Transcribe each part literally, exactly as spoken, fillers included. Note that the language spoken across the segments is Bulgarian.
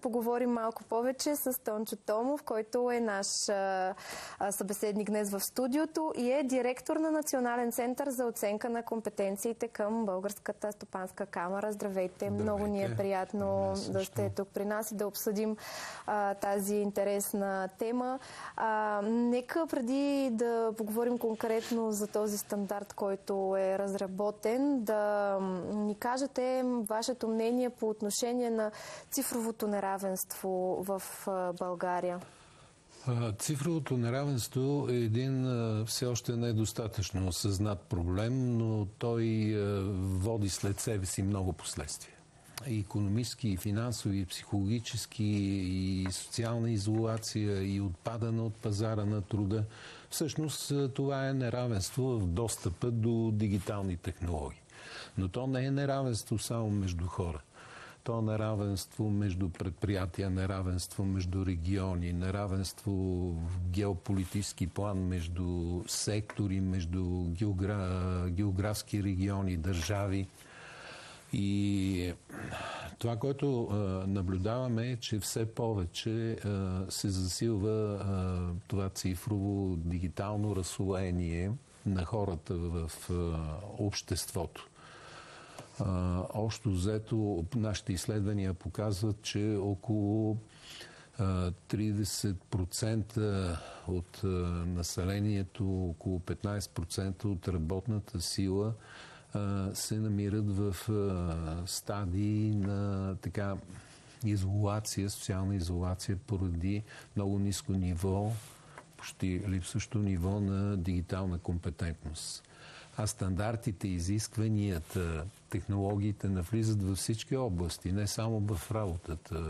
поговорим малко повече с Тончо Томов, който е наш а, събеседник днес в студиото и е директор на Национален център за оценка на компетенциите към Българската стопанска камара. Здравейте! Здравейте. Много ни е приятно да сте тук при нас и да обсъдим а, тази интересна тема. А, нека преди да поговорим конкретно за този стандарт, който е разработен, да ни кажете вашето мнение по отношение на цифровото неравенство в България. Цифровото неравенство е един все още недостатъчно осъзнат проблем, но той води след себе си много последствия. И икономически, и финансови, и психологически, и социална изолация, и отпадане от пазара на труда. Всъщност това е неравенство в достъпа до дигитални технологии. Но то не е неравенство само между хора. То неравенство между предприятия, неравенство между региони, неравенство в геополитически план между сектори, между географ... географски региони, държави. И това, което а, наблюдаваме е, че все повече а, се засилва а, това цифрово дигитално разслоение на хората в а, обществото. Uh, общо взето, нашите изследвания показват, че около uh, тридесет процента от uh, населението, около петнадесет процента от работната сила uh, се намират в uh, стадии на така изолация, социална изолация поради много ниско ниво, почти липсващо ниво на дигитална компетентност. А стандартите, изискванията, технологиите навлизат във всички области, не само в работата.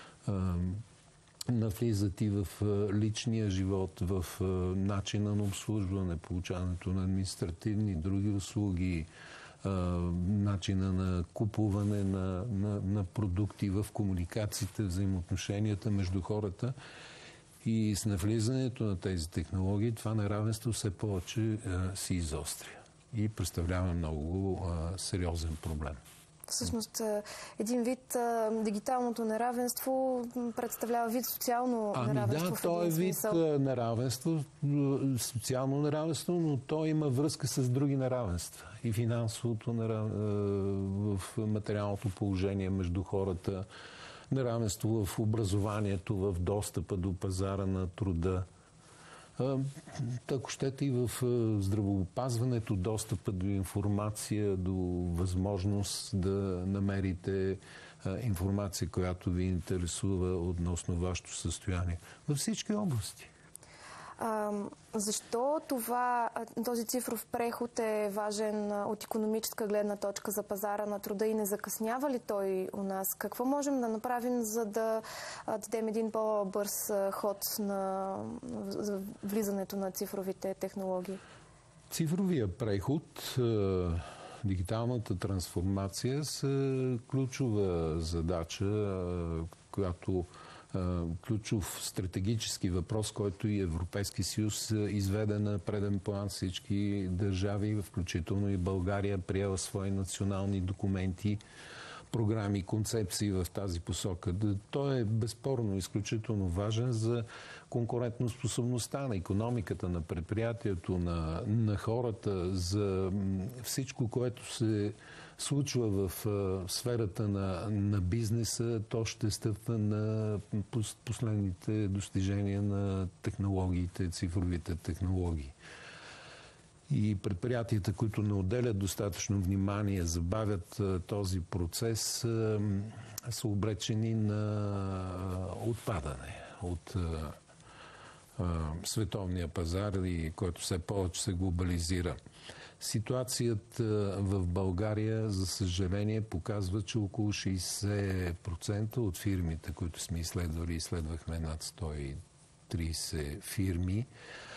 Навлизат и в личния живот, в начина на обслужване, получаването на административни и други услуги, начина на купуване на, на, на продукти, в комуникациите, взаимоотношенията между хората. И с навлизането на тези технологии това неравенство все повече се изостря и представлява много а, сериозен проблем. Всъщност, един вид а, дигиталното неравенство представлява вид социално ами неравенство. Да, то е вид смисъл. неравенство, социално неравенство, но то има връзка с други неравенства. И финансовото неравенство, в материалното положение между хората, неравенство в образованието, в достъпа до пазара на труда. Ако щете и в здравеопазването, достъпа до информация, до възможност да намерите информация, която ви интересува относно вашето състояние. Във всички области. А, защо това, този цифров преход е важен от икономическа гледна точка за пазара на труда и не закъснява ли той у нас? Какво можем да направим, за да дадем един по-бърз ход на за влизането на цифровите технологии? Цифровия преход, дигиталната трансформация са ключова задача, която ключов стратегически въпрос, който и Европейски съюз изведе на преден план. Всички държави, включително и България, приела свои национални документи, програми, концепции в тази посока. Той е безспорно изключително важен за конкурентоспособността на икономиката, на предприятието, на, на хората, за всичко, което се случва в а, сферата на, на бизнеса. То ще стъпва на последните достижения на технологиите, цифровите технологии. И предприятията, които не отделят достатъчно внимание, забавят а, този процес, а, са обречени на отпадане от а, а, световния пазар, и който все повече се глобализира. Ситуацията в България, за съжаление, показва, че около шейсет процента от фирмите, които сме изследвали, изследвахме над сто и тридесет фирми,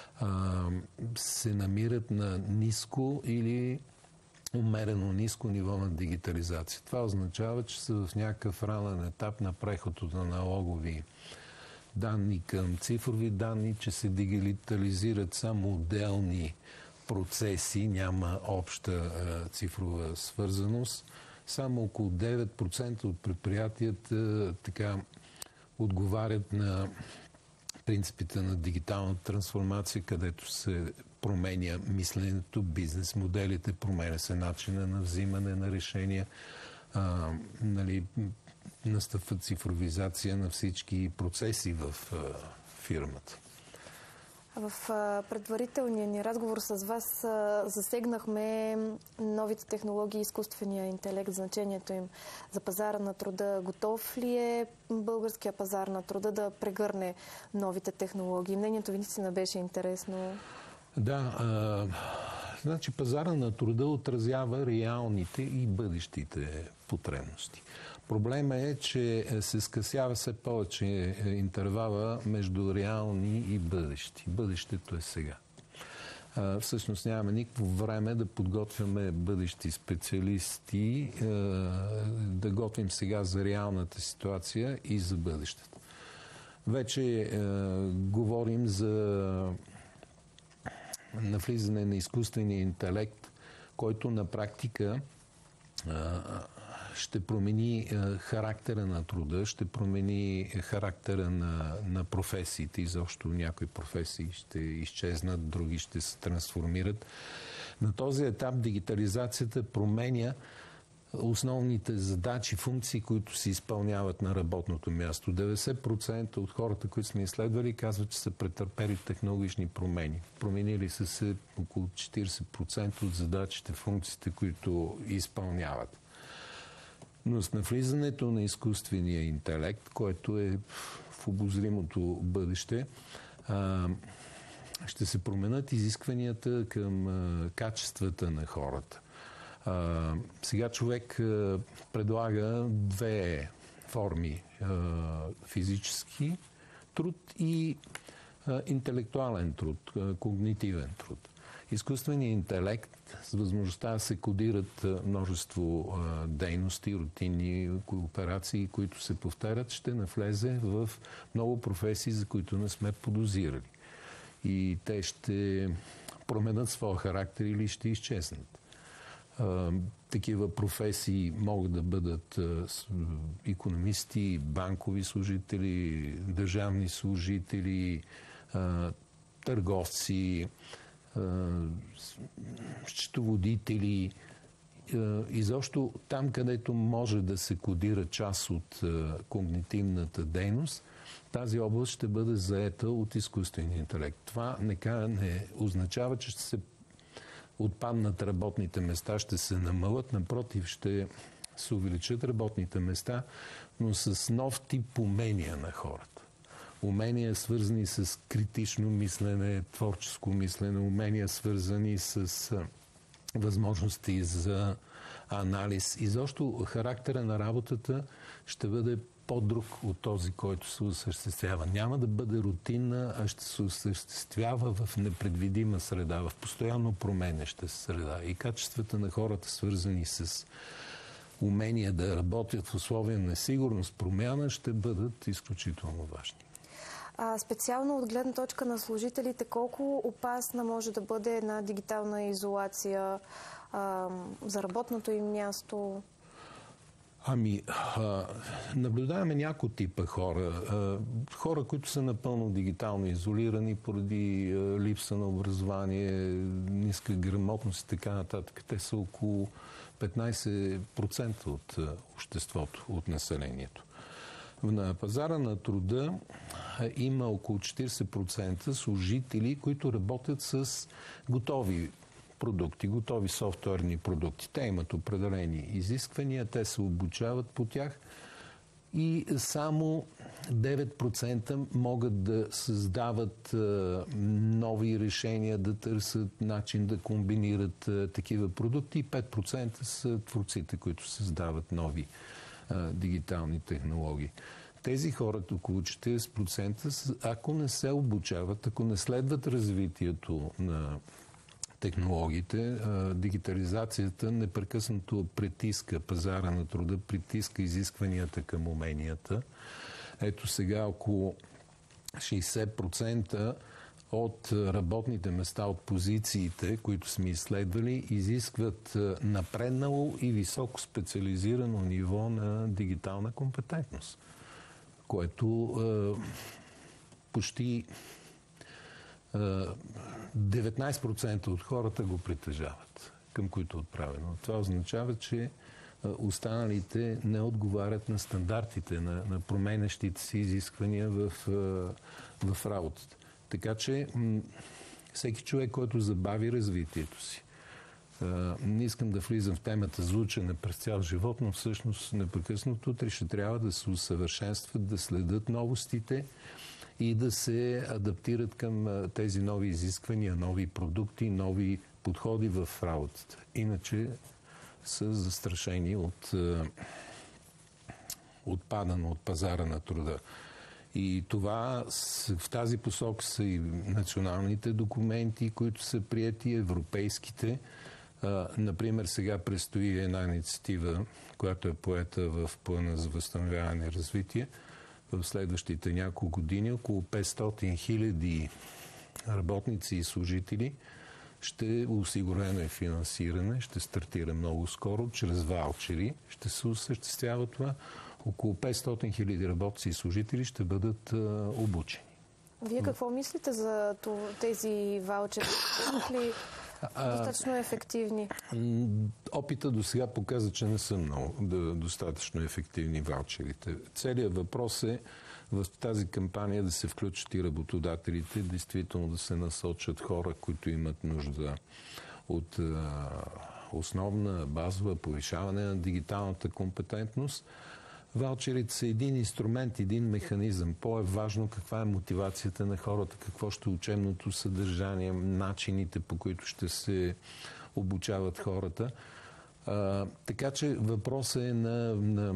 се намират на ниско или умерено ниско ниво на дигитализация. Това означава, че са в някакъв ранен етап на преход от аналогови данни към цифрови данни, че се дигитализират само отделни процеси, няма обща а, цифрова свързаност. Само около девет процента от предприятията така отговарят на принципите на дигиталната трансформация, където се променя мисленето, бизнес моделите, променя се начина на взимане на решения, а, нали, настъпва цифровизация на всички процеси в а, фирмата. В предварителния ни разговор с вас засегнахме новите технологии и изкуствения интелект, значението им за пазара на труда. Готов ли е българския пазар на труда да прегърне новите технологии? Мнението ви наистина беше интересно. Да, а, значи пазара на труда отразява реалните и бъдещите потребности. Проблема е, че се скъсява все повече интервала между реални и бъдещи. Бъдещето е сега. А, всъщност нямаме никакво време да подготвяме бъдещи специалисти, а, да готвим сега за реалната ситуация и за бъдещето. Вече а, говорим за навлизане на изкуствения интелект, който на практика а, ще промени а, характера на труда, ще промени характера на, на професиите. Изобщо някои професии ще изчезнат, други ще се трансформират. На този етап дигитализацията променя основните задачи, функции, които се изпълняват на работното място. деветдесет процента от хората, които сме изследвали, казват, че са претърпели технологични промени. Променили са се около четиридесет процента от задачите, функциите, които изпълняват. Но с навлизането на изкуствения интелект, който е в обозримото бъдеще, ще се променят изискванията към качествата на хората. А, сега човек а, предлага две форми. А, физически труд и а, интелектуален труд, а, когнитивен труд. Изкуственият интелект с възможността да се кодират а, множество а, дейности, рутинни операции, които се повтарят, ще навлезе в много професии, за които не сме подозирали. И те ще променят своя характер или ще изчезнат. Uh, такива професии могат да бъдат uh, икономисти, банкови служители, държавни служители, uh, търговци, uh, счетоводители. Uh, изобщо там, където може да се кодира част от uh, когнитивната дейност, тази област ще бъде заета от изкуствения интелект. Това нека не означава, че ще се отпаднат работните места, ще се намалят, напротив, ще се увеличат работните места, но с нов тип умения на хората. Умения, свързани с критично мислене, творческо мислене, умения, свързани с възможности за анализ. И защо характера на работата ще бъде по-друг от този, който се осъществява. Няма да бъде рутинна, а ще се осъществява в непредвидима среда, в постоянно променяща среда. И качествата на хората, свързани с умения да работят в условия на сигурност, промяна, ще бъдат изключително важни. А, специално от гледна точка на служителите, колко опасна може да бъде една дигитална изолация а, за работното им място? Ами, а, наблюдаваме няколко типа хора. А, хора, които са напълно дигитално изолирани поради а, липса на образование, ниска грамотност и така нататък. Те са около петнайсет процента от а, обществото, от населението. На пазара на труда а, има около четирийсет процента служители, които работят с готови продукти, готови софтуерни продукти. Те имат определени изисквания, те се обучават по тях и само девет процента могат да създават а, нови решения, да търсят начин да комбинират а, такива продукти и пет процента са творците, които създават нови а, дигитални технологии. Тези хора, около четирийсет процента, ако не се обучават, ако не следват развитието на технологиите, дигитализацията непрекъснато притиска пазара на труда, притиска изискванията към уменията. Ето сега около шейсет процента от работните места, от позициите, които сме изследвали, изискват напреднало и високо специализирано ниво на дигитална компетентност, което е, почти е, деветнайсет процента от хората го притежават, към които е отправено. Това означава, че останалите не отговарят на стандартите, на, на променящите си изисквания в, в работата. Така че м- всеки човек, който забави развитието си, а, не искам да влизам в темата за учене през цял живот, но всъщност непрекъснато утре ще трябва да се усъвършенстват, да следят новостите и да се адаптират към тези нови изисквания, нови продукти, нови подходи в работата. Иначе са застрашени от е, отпадане от пазара на труда. И това в тази посока са и националните документи, които са приети, европейските. Е, например, сега предстои една инициатива, която е поета в Плана за възстановяване и развитие. В следващите няколко години около петстотин хиляди работници и служители ще осигурено е финансиране, ще стартира много скоро, чрез ваучери ще се осъществява това. Около петстотин хиляди работници и служители ще бъдат а, обучени. Вие какво мислите за тези ваучери? Са ли достатъчно ефективни? Опита до сега показа, че не са много да, достатъчно ефективни ваучерите. Целият въпрос е в тази кампания да се включат и работодателите, действително да се насочат хора, които имат нужда от а, основна, базова, повишаване на дигиталната компетентност. Ваучерите са един инструмент, един механизъм. По-е-важно каква е мотивацията на хората, какво ще е учебното съдържание, начините, по които ще се обучават хората. А, така че въпросът е на, на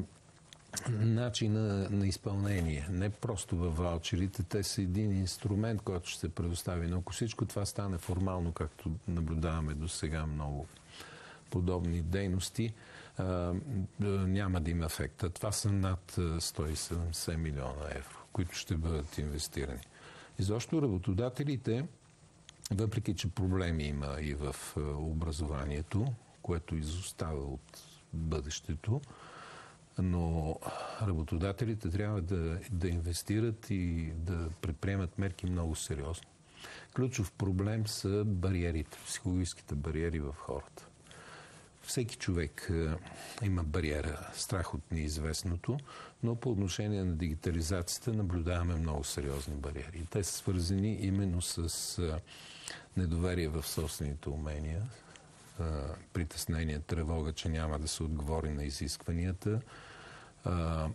начина на изпълнение. Не просто във ваучерите. Те са един инструмент, който ще се предостави. Но ако всичко това стане формално, както наблюдаваме до сега много подобни дейности, а, няма да има ефекта. Това са над сто и седемдесет милиона евро, които ще бъдат инвестирани. И защо работодателите, въпреки че проблеми има и в образованието, което изостава от бъдещето, но работодателите трябва да, да инвестират и да предприемат мерки много сериозно. Ключов проблем са бариерите, психологическите бариери в хората. Всеки човек е, има бариера, страх от неизвестното, но по отношение на дигитализацията наблюдаваме много сериозни бариери. Те са свързани именно с е, недоверие в собствените умения, е, притеснение, тревога, че няма да се отговори на изискванията. Е,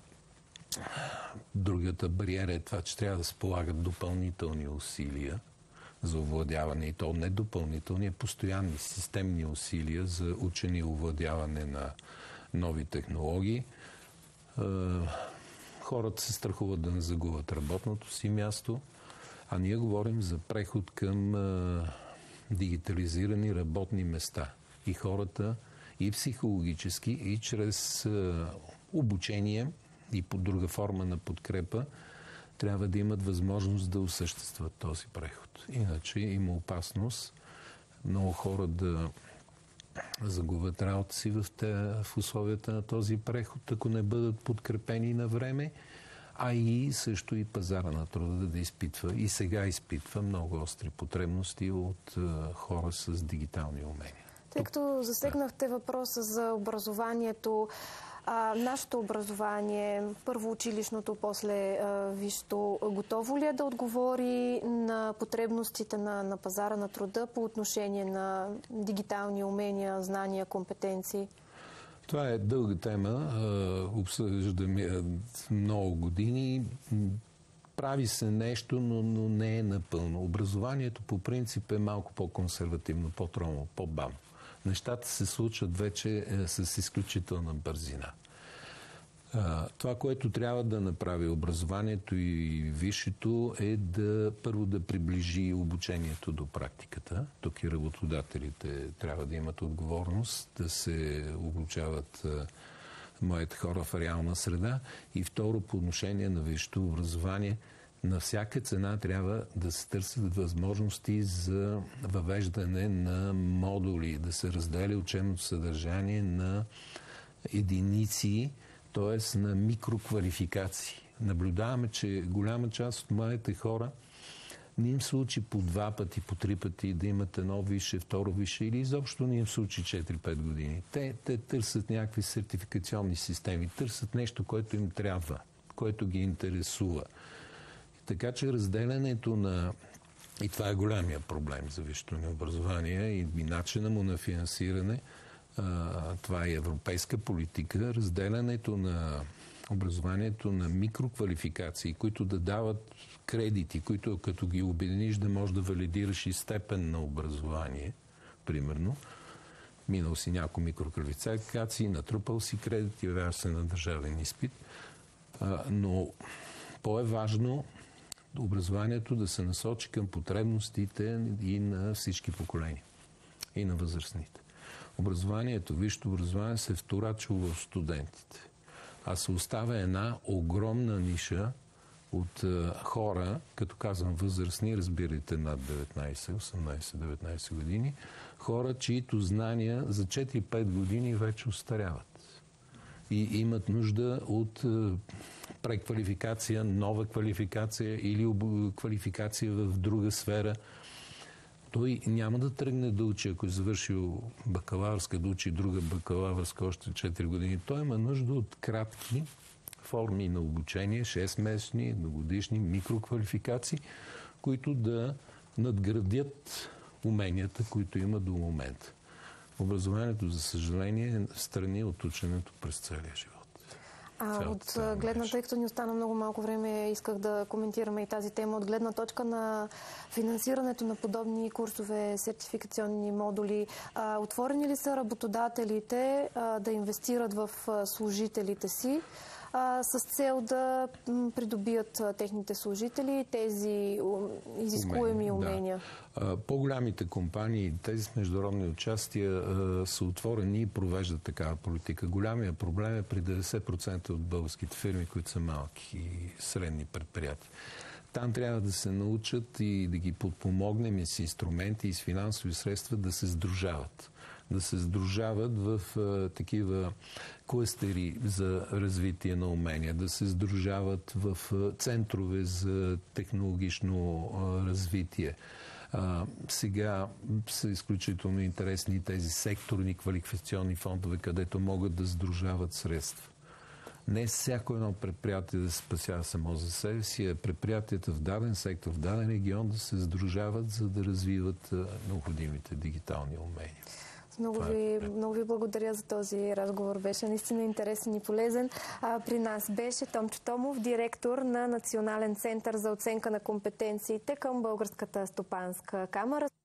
другата бариера е това, че трябва да се полагат допълнителни усилия за овладяване, и то не допълнителни, а постоянни системни усилия за учене и овладяване на нови технологии. Хората се страхуват да не загубят работното си място, а ние говорим за преход към дигитализирани работни места. И хората и психологически, и чрез обучение и по друга форма на подкрепа трябва да имат възможност да осъществят този преход. Иначе има опасност много хора да загубят работа си в, те, в условията на този преход, ако не бъдат подкрепени на време, а и също и пазара на труда да изпитва, и сега изпитва много остри потребности от uh, хора с дигитални умения. Тъй като засегнахте въпроса за образованието, А, нашето образование, първо училищното, после а, висшето, готово ли е да отговори на потребностите на, на пазара на труда по отношение на дигитални умения, знания, компетенции? Това е дълга тема. Обсъждаме много години. Прави се нещо, но, но не е напълно. Образованието по принцип е малко по-консервативно, по-тромно, по-бавно. Нещата се случват вече е, с изключителна бързина. А, това, което трябва да направи образованието и висшето, е да първо да приближи обучението до практиката. Тук и работодателите трябва да имат отговорност да се обучават а, младите хора в реална среда. И второ, по отношение на висшето образование, на всяка цена трябва да се търсят възможности за въвеждане на модули, да се разделя учебното съдържание на единици, т.е. на микроквалификации. Наблюдаваме, че голяма част от младите хора не им се учи по два пъти, по три пъти да имат едно висше, второ висше или изобщо не им се учи четири-пет години. Те, те търсят някакви сертификационни системи, търсят нещо, което им трябва, което ги интересува. Така че разделянето на... И това е голямия проблем за висшето ни образование и, и начина му на финансиране. А, това е европейска политика. Разделянето на образованието на микроквалификации, които да дават кредити, които като ги обединиш да можеш да валидираш и степен на образование, примерно. Минал си някои микроквалификации, натрупал си кредити, явяваш се на държавен изпит. А, но по-е-важно образованието да се насочи към потребностите и на всички поколения, и на възрастните. Образованието, висшето образование се вторачило в студентите, а се оставя една огромна ниша от а, хора, като казвам възрастни, разбирайте над деветнайсет, осемнайсет, деветнайсет години, хора, чието знания за четири-пет години вече остаряват и имат нужда от а, преквалификация, нова квалификация или об... квалификация в друга сфера. Той няма да тръгне да учи, ако е завършил бакалавърска, да учи друга бакалавърска още четири години. Той има нужда от кратки форми на обучение, шестмесечни, едногодишни, микроквалификации, които да надградят уменията, които има до момента. Образованието, за съжаление, е страни от ученето през целия живот. А, от гледна, тъй като ни остана много малко време, исках да коментираме и тази тема. От гледна точка на финансирането на подобни курсове, сертификационни модули, а, отворени ли са работодателите а, да инвестират в служителите си а, с цел да придобият а, техните служители тези изискуеми умения? Да. По-голямите компании, тези с международни участия са отворени и провеждат такава политика. Голямия проблем е при деветдесет процента от българските фирми, които са малки и средни предприятия. Там трябва да се научат и да ги подпомогнем и с инструменти и с финансови средства да се сдружават. Да се сдружават в а, такива клъстери за развитие на умения, да се сдружават в а, центрове за технологично а, развитие. А, сега са изключително интересни тези секторни квалификационни фондове, където могат да сдружават средства. Не всяко едно предприятие да се спасява само за себе си, а предприятията в даден сектор, в даден регион да се сдружават, за да развиват а, необходимите дигитални умения. Много ви, много ви благодаря за този разговор. Беше наистина интересен и полезен. А, при нас беше Томчо Томов, директор на Национален център за оценка на компетенциите към Българската стопанска камара.